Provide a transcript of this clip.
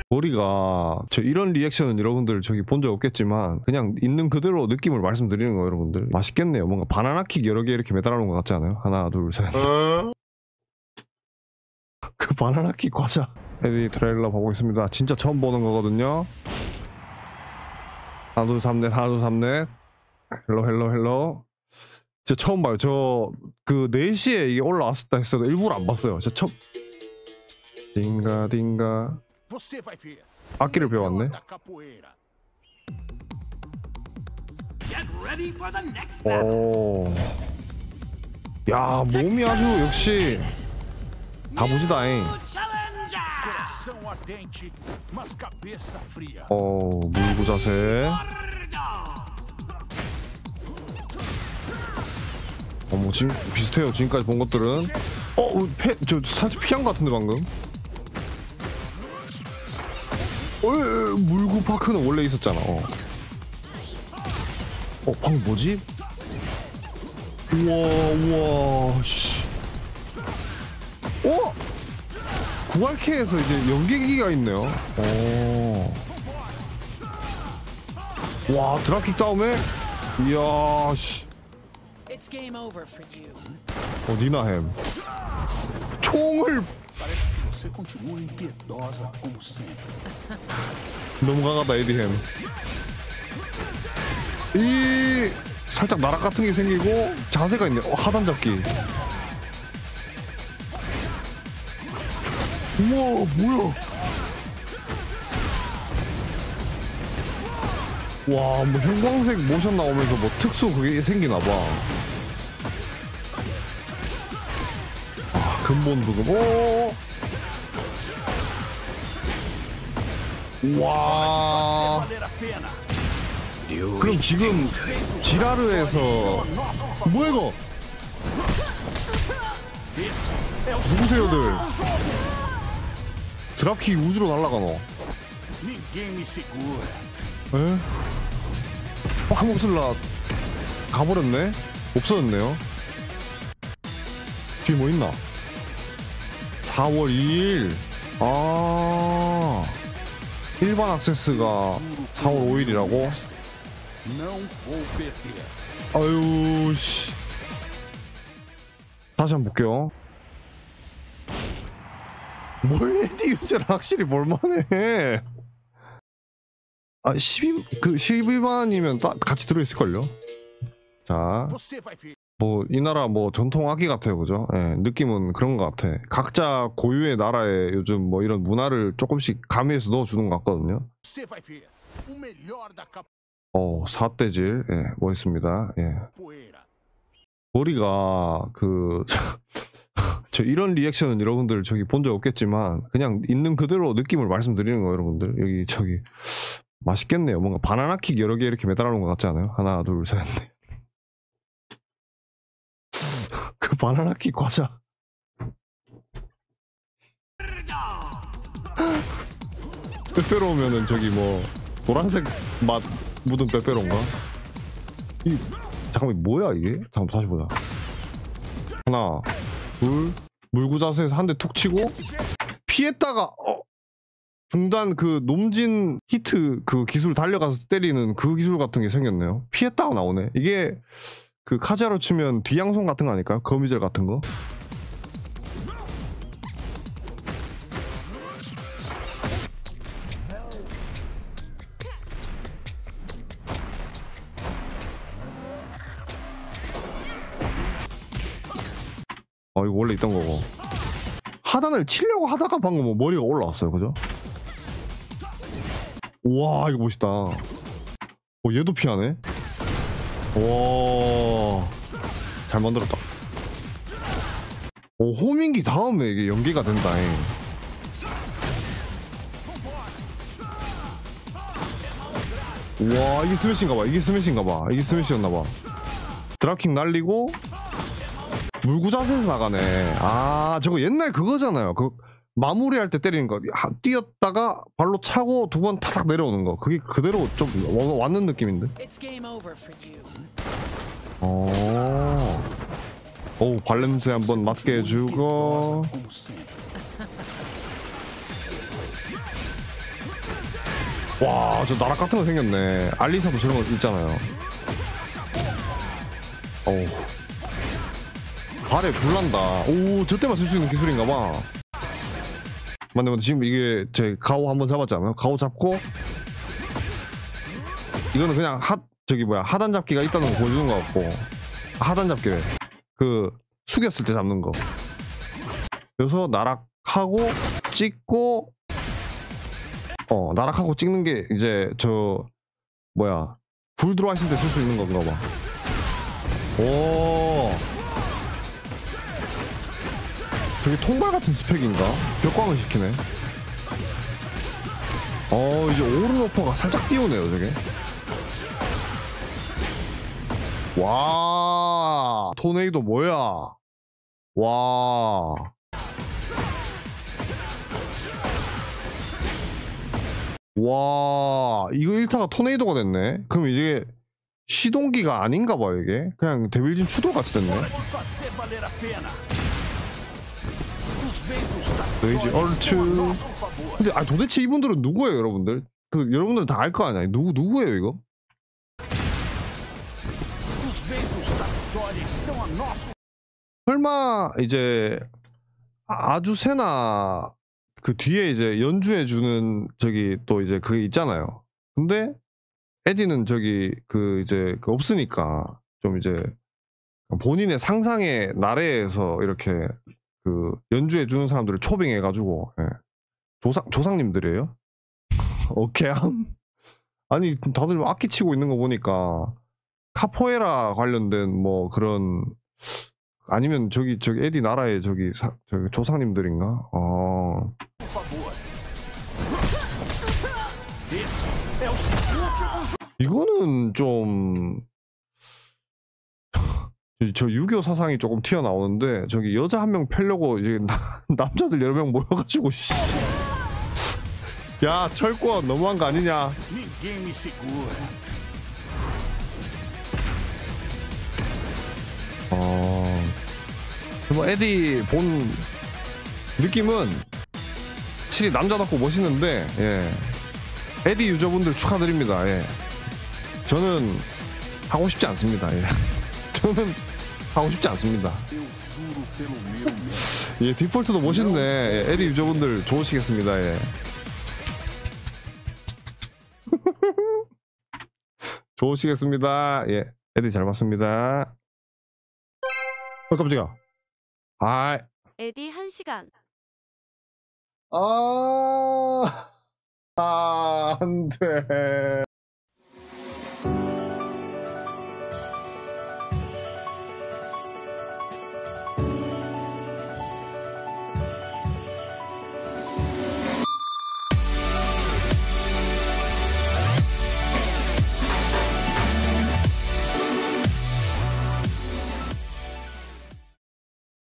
머리가 저 이런 리액션은 여러분들 저기 본 적 없겠지만 그냥 있는 그대로 느낌을 말씀드리는 거예요. 여러분들 맛있겠네요. 뭔가 바나나킥 여러 개 이렇게 매달아 놓은 것 같지 않아요? 하나 둘 셋. 그 바나나킥 과자 에디 트레일러 보고 있습니다. 진짜 처음 보는 거거든요. 하나 둘 삼 넷 하나 둘 삼 넷 헬로 진짜 처음 봐요. 저 그 4시에 이게 올라왔었다 했어도 일부러 안 봤어요. 저 처음 딩가 악기를 배웠네. 오, 야 몸이 아주 역시 다부지다잉. 물구 자세. 뭐 지금 비슷해요. 지금까지 본 것들은. 저 살짝 피한 것 같은데 방금. 물구 파크는 원래 있었잖아. 방금 뭐지? 우와, 씨. 구할캐에서 이제 연계기가 있네요. 와, 드랍킥 다음에, 이야, 씨. 니나햄. 총을. 너무 강하다, 에디햄. 살짝 나락 같은 게 생기고 자세가 있네. 하단 잡기. 우와, 뭐야? 와, 뭐 형광색 모션 나오면서 뭐 특수 그게 생기나봐. 근본 부금. 와. 그럼 지금 지라르에서 뭐야 이거? 누구세요들? 드랍킥 우주로 날아가노. 에? 화목슬라 가버렸네? 없어졌네요. 뒤에 뭐 있나? 4월 2일. 일반 액세스가 4월 5일이라고? 아유, 씨. 다시 한번 볼게요. 뭘 에디 유저는 확실히 볼만해. 12만이면 같이 들어있을걸요? 자. 뭐, 이 나라 뭐 전통 악기 같아요. 그죠? 예, 느낌은 그런 것 같아. 각자 고유의 나라에 요즘 뭐 이런 문화를 조금씩 가미해서 넣어주는 것 같거든요. 사대질. 예, 멋있습니다. 예. 머리가 저 이런 리액션은 여러분들 저기 본 적 없겠지만 그냥 있는 그대로 느낌을 말씀드리는 거예요. 여러분들 여기 저기 맛있겠네요. 뭔가 바나나킥 여러 개 이렇게 매달아 놓은 것 같지 않아요? 하나 둘 셋 넷. 그 바나나킥 과자. 빼빼로우면은 저기 뭐 노란색 맛 묻은 빼빼로인가? 잠깐만 뭐야 이게? 잠깐 다시 보자. 하나 둘 물구 자세에서 한 대 툭 치고 피했다가 중단 그 놈진 히트 그 기술 달려가서 때리는 그 기술 같은 게 생겼네요. 피했다가 나오네. 이게 그 카자로 치면 뒤양손 같은 거 아닐까요? 거미줄 같은 거? 이거 원래 있던 거고. 하단을 치려고 하다가 방금 뭐 머리가 올라왔어요. 그죠? 와, 이거 멋있다. 얘도 피하네. 와, 잘 만들었다. 호밍기 다음에 이게 연계가 된다잉. 와, 이게 스매시인가봐. 이게 스매시인가봐. 이게 스매시였나봐. 드랍킥 날리고 물구 자세에서 나가네. 저거 옛날 그거잖아요. 그 마무리할 때 때리는 거. 뛰었다가 발로 차고 두 번 타닥 내려오는 거. 그게 그대로 좀 왔는 느낌인데. 발냄새 한번 맡게 해주고. 와, 저 나락 같은 거 생겼네. 알리사도 저런 거 있잖아요. 어우. 발에 불난다. 오, 저 때만 쓸 수 있는 기술인가 봐. 맞네, 맞네. 지금 이게 제 가오 한번 잡았잖아요. 가오 잡고 이거는 그냥 하단 잡기가 있다는 거 보여주는 거 같고, 하단 잡기래. 그 숙였을 때 잡는 거. 그래서 나락하고 찍고, 나락하고 찍는 게 이제 불 들어와 있을 때 쓸 수 있는 건가 봐. 오, 저게 통발 같은 스펙인가? 벽광을 시키네. 이제 오른오퍼가 살짝 띄우네요, 저게. 와, 토네이도 뭐야? 와. 와, 이거 1타가 토네이도가 됐네. 그럼 이게 시동기가 아닌가 봐, 이게. 그냥 데빌진 추도 같이 됐네. 레이지 얼츠. 근데 도대체 이분들은 누구예요, 여러분들? 여러분들 다 알 거 아니야? 누구예요, 이거? 설마 이제 아주세나 그 뒤에 이제 연주해주는 저기 또 이제 그게 있잖아요. 근데 에디는 저기 이제 없으니까 좀 이제 본인의 상상의 나래에서 이렇게 연주해주는 사람들을 초빙해가지고, 예. 조상님들이에요? 오케이. 아니, 다들 악기 치고 있는 거 보니까 카포에라 관련된 뭐 그런, 아니면 저기 에디 나라의 저기 조상님들인가? 이거는 좀 저 유교 사상이 조금 튀어나오는데, 저기 여자 한 명 패려고 이제 남자들 여러 명 모여가지고 야, 철권 너무한 거 아니냐? 뭐 에디 본 느낌은 확실히 남자답고 멋있는데, 예. 에디 유저분들 축하드립니다. 예. 저는 하고 싶지 않습니다. 예. 저는 하고 싶지 않습니다. 예, 디폴트도 멋있네. 예, 에디 유저분들 좋으시겠습니다. 예. 좋으시겠습니다. 예, 에디 잘 봤습니다. 깜짝이야. 에디 1시간. 안 돼.